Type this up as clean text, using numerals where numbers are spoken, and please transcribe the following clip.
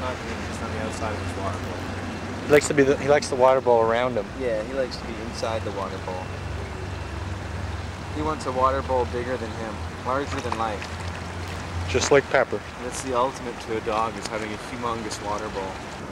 not him, just on the outside of his water bowl. He likes the water bowl around him. Yeah, he likes to be inside the water bowl. He wants a water bowl bigger than him, larger than life. Just like Pepper. That's the ultimate to a dog, is having a humongous water bowl.